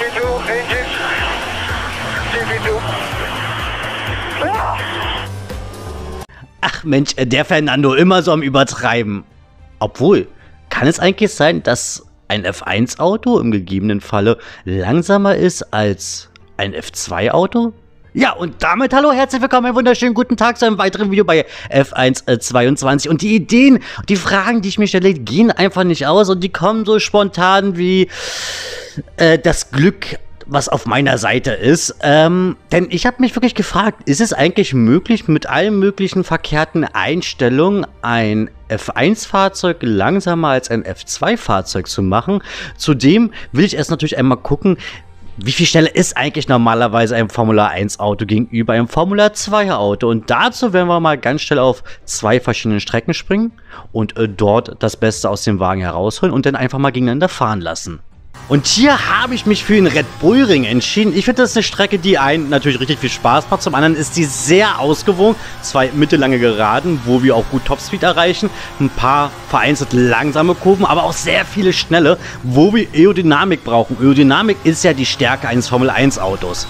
GP2, engine. GP2. Ah! Ach Mensch, der Fernando immer so am Übertreiben. Obwohl, kann es eigentlich sein, dass ein F1-Auto im gegebenen Falle langsamer ist als ein F2-Auto? Ja, und damit hallo, herzlich willkommen, einen wunderschönen guten Tag zu einem weiteren Video bei F1 22. Und die Ideen, die Fragen, die ich mir stelle, gehen einfach nicht aus und die kommen so spontan wie das Glück, was auf meiner Seite ist. Denn ich habe mich wirklich gefragt, ist es eigentlich möglich, mit allen möglichen verkehrten Einstellungen ein F1-Fahrzeug langsamer als ein F2-Fahrzeug zu machen? Zudem will ich erst natürlich einmal gucken, wie viel schneller ist eigentlich normalerweise ein Formula-1-Auto gegenüber einem Formula-2-Auto? Und dazu werden wir mal ganz schnell auf zwei verschiedene Strecken springen und dort das Beste aus dem Wagen herausholen und dann einfach mal gegeneinander fahren lassen. Und hier habe ich mich für den Red Bull Ring entschieden. Ich finde, das ist eine Strecke, die einen natürlich richtig viel Spaß macht. Zum anderen ist die sehr ausgewogen. Zwei mittellange Geraden, wo wir auch gut Topspeed erreichen. Ein paar vereinzelt langsame Kurven, aber auch sehr viele schnelle, wo wir Aerodynamik brauchen. Aerodynamik ist ja die Stärke eines Formel 1 Autos.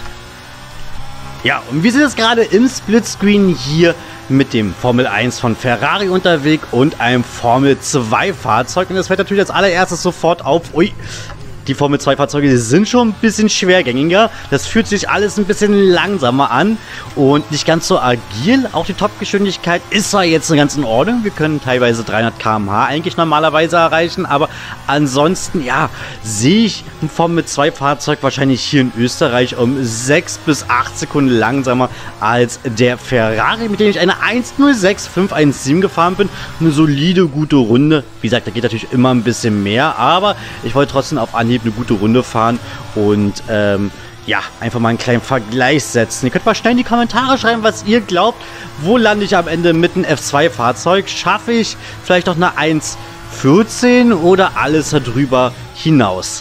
Ja, und wir sind jetzt gerade im Splitscreen hier mit dem Formel 1 von Ferrari unterwegs und einem Formel 2 Fahrzeug. Und das fällt natürlich als allererstes sofort auf. Ui. Die Formel 2 Fahrzeuge, die sind schon ein bisschen schwergängiger. Das fühlt sich alles ein bisschen langsamer an und nicht ganz so agil. Auch die Topgeschwindigkeit ist zwar jetzt ganz in Ordnung. Wir können teilweise 300 km/h eigentlich normalerweise erreichen. Aber ansonsten, ja, sehe ich ein Formel 2 Fahrzeug wahrscheinlich hier in Österreich um 6 bis 8 Sekunden langsamer als der Ferrari, mit dem ich eine 1.06.517 gefahren bin. Eine solide, gute Runde. Wie gesagt, da geht natürlich immer ein bisschen mehr. Aber ich wollte trotzdem auf Anhieb eine gute Runde fahren und ja, einfach mal einen kleinen Vergleich setzen. Ihr könnt mal schnell in die Kommentare schreiben, was ihr glaubt. Wo lande ich am Ende mit einem F2-Fahrzeug? Schaffe ich vielleicht noch eine 1.14 oder alles darüber hinaus?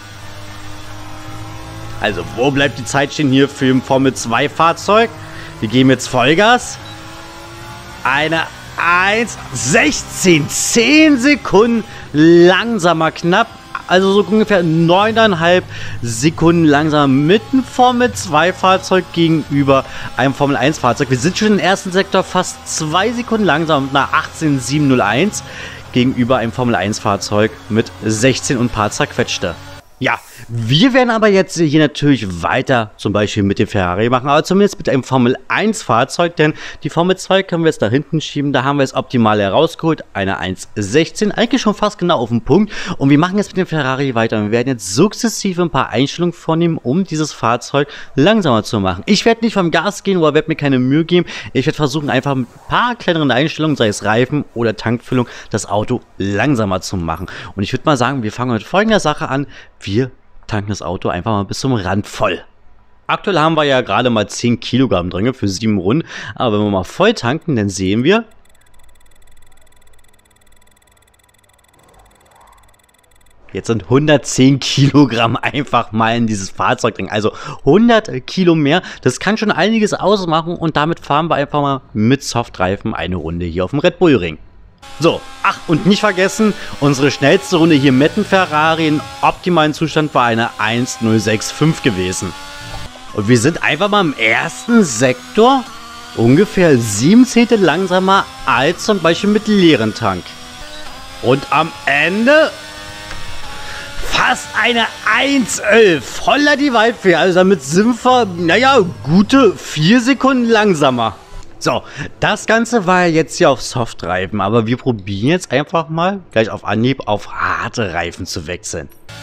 Also, wo bleibt die Zeit stehen hier für ein Formel-2-Fahrzeug? Wir geben jetzt Vollgas. Eine 1.16, 10 Sekunden langsamer knapp. Also so ungefähr 9,5 Sekunden langsamer mit einem Formel-2-Fahrzeug gegenüber einem Formel-1-Fahrzeug. Wir sind schon im ersten Sektor fast 2 Sekunden langsamer mit einer 18.701 gegenüber einem Formel-1-Fahrzeug mit 16 und ein paar zerquetschte. Ja, wir werden aber jetzt hier natürlich weiter zum Beispiel mit dem Ferrari machen, aber zumindest mit einem Formel-1-Fahrzeug, denn die Formel 2 können wir jetzt da hinten schieben, da haben wir es optimal herausgeholt, eine 1.16, eigentlich schon fast genau auf den Punkt und wir machen jetzt mit dem Ferrari weiter. Wir werden jetzt sukzessive ein paar Einstellungen vornehmen, um dieses Fahrzeug langsamer zu machen. Ich werde nicht vom Gas gehen oder werde mir keine Mühe geben, ich werde versuchen einfach mit ein paar kleineren Einstellungen, sei es Reifen oder Tankfüllung, das Auto langsamer zu machen. Und ich würde mal sagen, wir fangen mit folgender Sache an. Wir tanken das Auto einfach mal bis zum Rand voll. Aktuell haben wir ja gerade mal 10 Kilogramm drin für 7 Runden. Aber wenn wir mal voll tanken, dann sehen wir, jetzt sind 110 Kilogramm einfach mal in dieses Fahrzeug drin. Also 100 Kilo mehr. Das kann schon einiges ausmachen. Und damit fahren wir einfach mal mit Softreifen eine Runde hier auf dem Red Bull Ring. So, ach, und nicht vergessen, unsere schnellste Runde hier mit dem Ferrari in optimalen Zustand war eine 1.06.5 gewesen. Und wir sind einfach mal im ersten Sektor ungefähr 7 Zehntel langsamer als zum Beispiel mit leeren Tank. Und am Ende fast eine 1.11. Holla die Waldfee. Also damit sind wir, naja, gute 4 Sekunden langsamer. So, das Ganze war jetzt hier auf Softreifen, aber wir probieren jetzt einfach mal gleich auf Anhieb auf harte Reifen zu wechseln.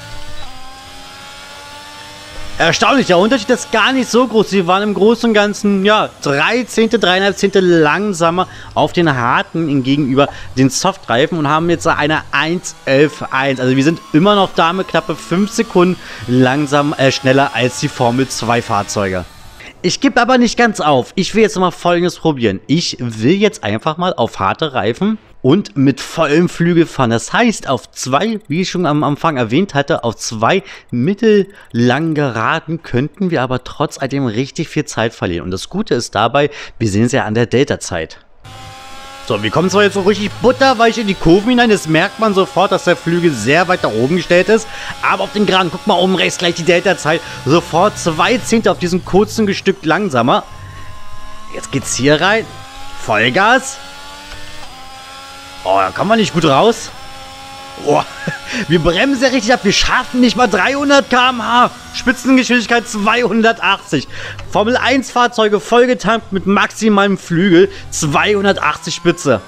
Erstaunlich, der Unterschied ist gar nicht so groß. Sie waren im Großen und Ganzen, ja, 3,5 Zehntel langsamer auf den harten gegenüber den Softreifen und haben jetzt eine 1.11.1. Also wir sind immer noch da mit knappe 5 Sekunden schneller als die Formel 2 Fahrzeuge. Ich gebe aber nicht ganz auf. Ich will jetzt mal Folgendes probieren. Ich will jetzt einfach mal auf harte Reifen und mit vollem Flügel fahren. Das heißt, auf zwei, wie ich schon am Anfang erwähnt hatte, auf zwei mittellangen Geraden könnten wir aber trotz alledem richtig viel Zeit verlieren. Und das Gute ist dabei, wir sehen es ja an der Delta-Zeit. So, wir kommen zwar jetzt so richtig butterweich in die Kurven hinein. Das merkt man sofort, dass der Flügel sehr weit nach oben gestellt ist. Aber auf den Geraden, guck mal oben rechts gleich die Delta-Zeit. Sofort 2 Zehntel auf diesem kurzen Stück langsamer. Jetzt geht's hier rein. Vollgas. Oh, da kommen wir nicht gut raus. Oh, wir bremsen ja richtig ab. Wir schaffen nicht mal 300 km/h. Spitzengeschwindigkeit 280. Formel 1 Fahrzeuge vollgetankt mit maximalem Flügel. 280 Spitze.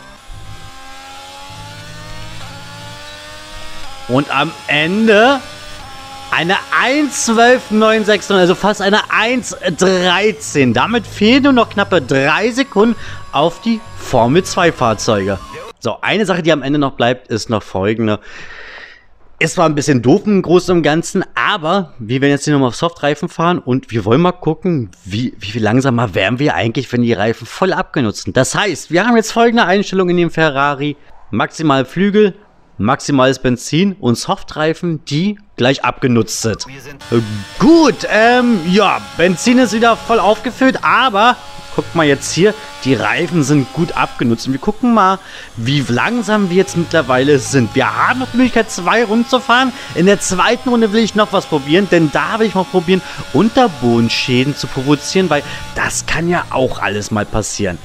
Und am Ende eine 1:12,969, also fast eine 1:13. Damit fehlen nur noch knappe 3 Sekunden auf die Formel 2 Fahrzeuge. So, eine Sache, die am Ende noch bleibt, ist noch folgende. Es war ein bisschen doof im Großen und Ganzen, aber wir werden jetzt hier nochmal auf Softreifen fahren und wir wollen mal gucken, wie viel langsamer wären wir eigentlich, wenn die Reifen voll abgenutzt sind. Das heißt, wir haben jetzt folgende Einstellung in dem Ferrari. Maximal Flügel, maximales Benzin und Softreifen, die gleich abgenutzt sind. Gut, ja, Benzin ist wieder voll aufgefüllt, aber guck mal jetzt hier, die Reifen sind gut abgenutzt. Und wir gucken mal, wie langsam wir jetzt mittlerweile sind. Wir haben noch die Möglichkeit, 2 Runden zu fahren. In der zweiten Runde will ich noch was probieren, denn da will ich mal probieren, Unterbodenschäden zu provozieren, weil das kann ja auch alles mal passieren.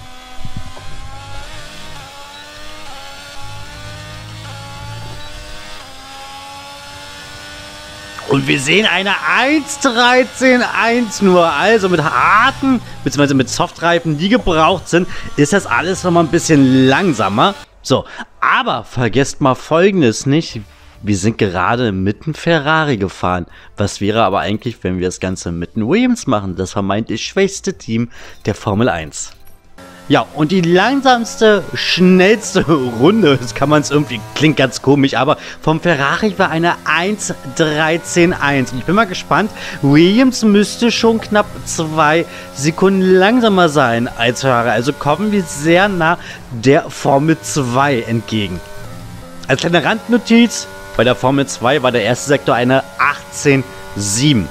Und wir sehen eine 1:13,1 nur. Also mit harten, beziehungsweise mit Softreifen, die gebraucht sind, ist das alles nochmal ein bisschen langsamer. So, aber vergesst mal Folgendes nicht. Wir sind gerade mit einem Ferrari gefahren. Was wäre aber eigentlich, wenn wir das Ganze mit einem Williams machen? Das vermeintlich schwächste Team der Formel 1. Ja, und die langsamste, schnellste Runde, das kann man es irgendwie, klingt ganz komisch, aber vom Ferrari war eine 1:13,1. Und ich bin mal gespannt, Williams müsste schon knapp 2 Sekunden langsamer sein als Ferrari. Also kommen wir sehr nah der Formel 2 entgegen. Als kleine Randnotiz, bei der Formel 2 war der erste Sektor eine 18,7.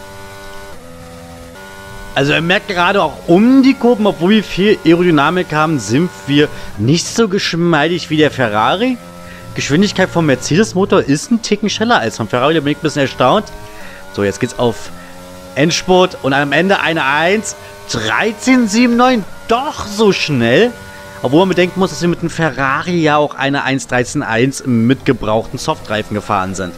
Also ihr merkt gerade auch um die Kurven, obwohl wir viel Aerodynamik haben, sind wir nicht so geschmeidig wie der Ferrari. Geschwindigkeit vom Mercedes-Motor ist ein Ticken schneller als vom Ferrari, da bin ich ein bisschen erstaunt. So, jetzt geht's auf Endspurt und am Ende eine 1:13,79. Doch so schnell. Obwohl man bedenken muss, dass wir mit dem Ferrari ja auch eine 1:13,1 mit gebrauchten Softreifen gefahren sind.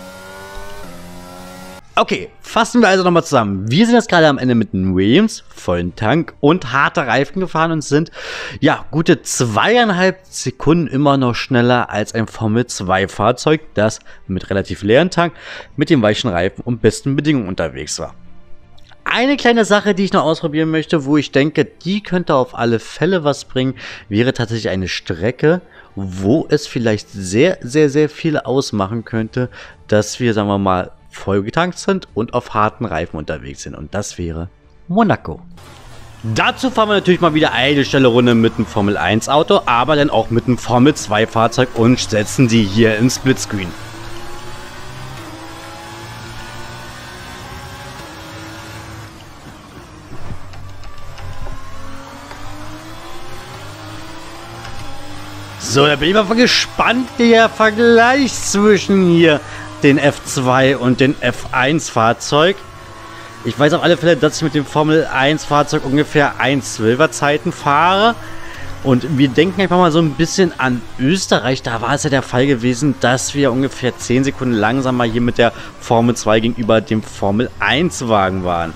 Okay, fassen wir also nochmal zusammen. Wir sind jetzt gerade am Ende mit einem Williams, vollen Tank und harte Reifen gefahren und sind, ja, gute 2,5 Sekunden immer noch schneller als ein Formel 2 Fahrzeug, das mit relativ leeren Tank, mit den weichen Reifen und besten Bedingungen unterwegs war. Eine kleine Sache, die ich noch ausprobieren möchte, wo ich denke, die könnte auf alle Fälle was bringen, wäre tatsächlich eine Strecke, wo es vielleicht sehr, sehr, sehr viel ausmachen könnte, dass wir, sagen wir mal, vollgetankt sind und auf harten Reifen unterwegs sind. Und das wäre Monaco. Dazu fahren wir natürlich mal wieder eine schnelle Runde mit einem Formel 1 Auto, aber dann auch mit einem Formel 2 Fahrzeug und setzen die hier ins Splitscreen. So, da bin ich mal gespannt, der Vergleich zwischen hier den F2 und den F1 Fahrzeug. Ich weiß auf alle Fälle, dass ich mit dem Formel 1 Fahrzeug ungefähr 1:12er Zeiten fahre. Und wir denken einfach mal so ein bisschen an Österreich. Da war es ja der Fall gewesen, dass wir ungefähr 10 Sekunden langsamer hier mit der Formel 2 gegenüber dem Formel 1 Wagen waren.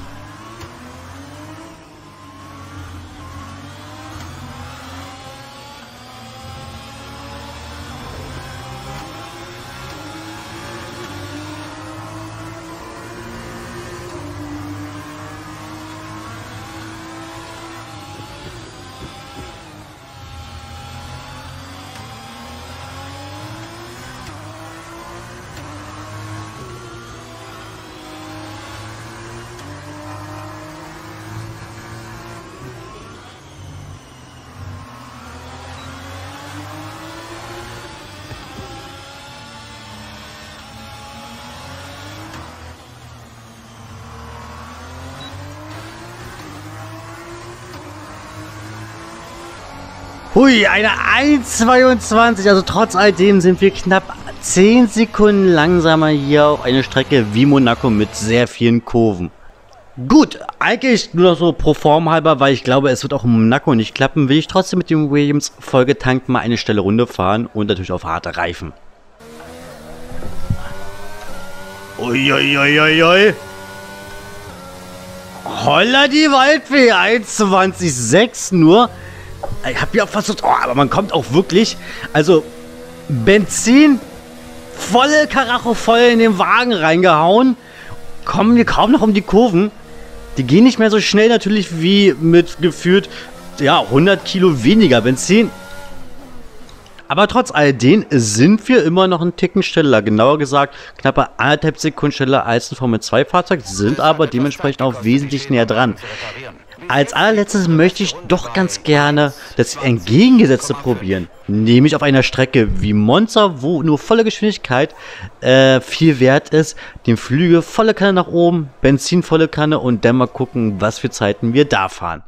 Hui, eine 1,22. Also trotz alledem sind wir knapp 10 Sekunden langsamer hier auf eine Strecke wie Monaco mit sehr vielen Kurven. Gut, eigentlich nur noch so pro Form halber, weil ich glaube, es wird auch in Monaco nicht klappen, will ich trotzdem mit dem Williams vollgetankt mal eine schnelle Runde fahren und natürlich auf harte Reifen. Uiuiuiui. Holla die Waldfee, 1,20,6 nur. Ich hab ja fast, aber man kommt auch wirklich, also Benzin, volle Karacho voll in den Wagen reingehauen, kommen wir kaum noch um die Kurven. Die gehen nicht mehr so schnell natürlich wie mit gefühlt, ja, 100 Kilo weniger Benzin. Aber trotz alledem sind wir immer noch einen Ticken schneller. Genauer gesagt, knappe 1,5 Sekunden schneller als ein Formel-2-Fahrzeug, sind aber dementsprechend auch wesentlich näher dran. Als allerletztes möchte ich doch ganz gerne das Entgegengesetzte probieren. Nämlich auf einer Strecke wie Monza, wo nur volle Geschwindigkeit viel wert ist. Den Flügel volle Kanne nach oben, Benzin volle Kanne und dann mal gucken, was für Zeiten wir da fahren.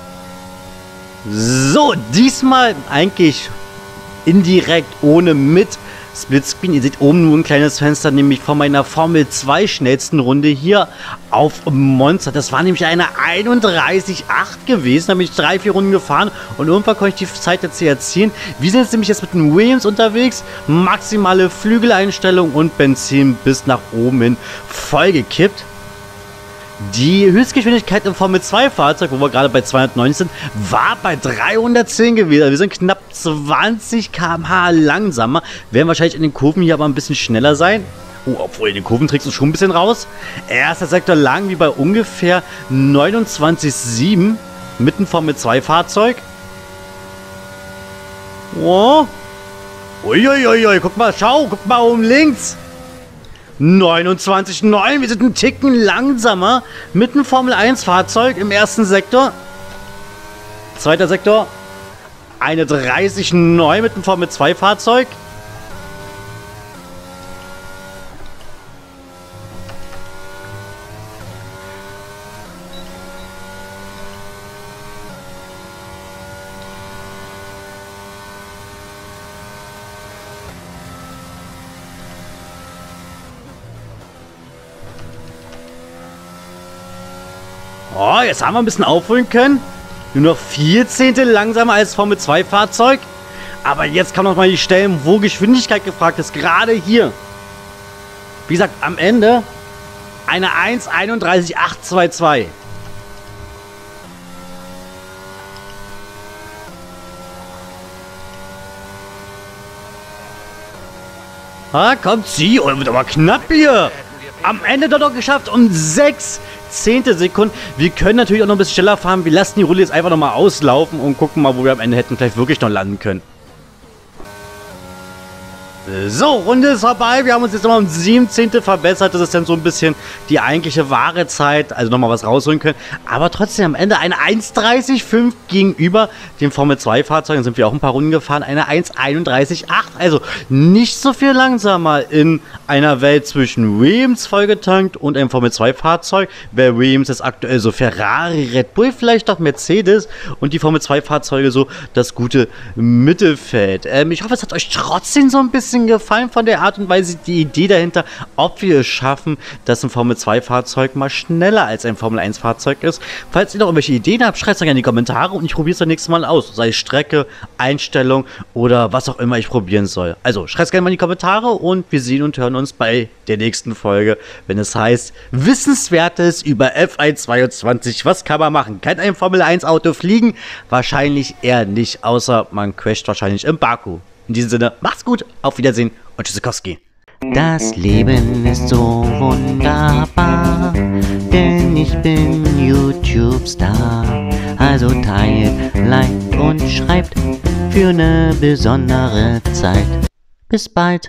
So, diesmal eigentlich indirekt ohne mit Splitscreen. Ihr seht oben nur ein kleines Fenster, nämlich von meiner Formel 2 schnellsten Runde hier auf Monza. Das war nämlich eine 31,8 gewesen. Da bin ich 3-4 Runden gefahren und irgendwann konnte ich die Zeit jetzt hier erzielen. Wir sind jetzt nämlich jetzt mit dem Williams unterwegs. Maximale Flügeleinstellung und Benzin bis nach oben hin vollgekippt. Die Höchstgeschwindigkeit im Formel-2-Fahrzeug, wo wir gerade bei 290 sind, war bei 310 gewesen. Wir sind knapp 20 km/h langsamer. Werden wahrscheinlich in den Kurven hier aber ein bisschen schneller sein. Oh, obwohl in den Kurven trägst du schon ein bisschen raus. Erster Sektor lang wie bei ungefähr 29,7 mit einem Formel-2-Fahrzeug. Oh. Uiuiui, guck mal, schau, guck mal oben links. 29,9, wir sind einen Ticken langsamer mit einem Formel-1-Fahrzeug im ersten Sektor. Zweiter Sektor, eine 30,9 mit einem Formel-2-Fahrzeug. Oh, jetzt haben wir ein bisschen aufholen können. Nur noch 4 Zehntel langsamer als Formel-2-Fahrzeug. Aber jetzt kann noch mal die Stellen, wo Geschwindigkeit gefragt ist. Gerade hier. Wie gesagt, am Ende eine 1,31,822. Ah, kommt sie. Oh, wird aber knapp hier. Am Ende doch noch geschafft um 6 Zehntelsekunden. Wir können natürlich auch noch ein bisschen schneller fahren. Wir lassen die Runde jetzt einfach nochmal auslaufen und gucken mal, wo wir am Ende hätten vielleicht wirklich noch landen können. So, Runde ist vorbei. Wir haben uns jetzt nochmal um 7 Zehntel verbessert. Das ist dann so ein bisschen die eigentliche wahre Zeit. Also nochmal was rausholen können. Aber trotzdem am Ende eine 1,30,5 gegenüber dem Formel-2-Fahrzeug. Sind wir auch ein paar Runden gefahren. Eine 1,31,8. Also nicht so viel langsamer in einer Welt zwischen Williams vollgetankt und einem Formel-2-Fahrzeug. Weil Williams ist aktuell so Ferrari, Red Bull, vielleicht auch Mercedes. Und die Formel-2-Fahrzeuge so das gute Mittelfeld. Ich hoffe, es hat euch trotzdem so ein bisschen gefallen von der Art und Weise, die Idee dahinter, ob wir es schaffen, dass ein Formel-2-Fahrzeug mal schneller als ein Formel-1-Fahrzeug ist. Falls ihr noch irgendwelche Ideen habt, schreibt es gerne in die Kommentare und ich probiere es dann nächstes Mal aus. Sei es Strecke, Einstellung oder was auch immer ich probieren soll. Also schreibt es gerne mal in die Kommentare und wir sehen und hören uns bei der nächsten Folge, wenn es heißt Wissenswertes über F1 Was kann man machen? Kann ein Formel-1-Auto fliegen? Wahrscheinlich eher nicht, außer man crasht wahrscheinlich im Baku. In diesem Sinne, macht's gut, auf Wiedersehen und Tschüssikowski. Das Leben ist so wunderbar, denn ich bin YouTube-Star. Also teilt, liked und schreibt für eine besondere Zeit. Bis bald.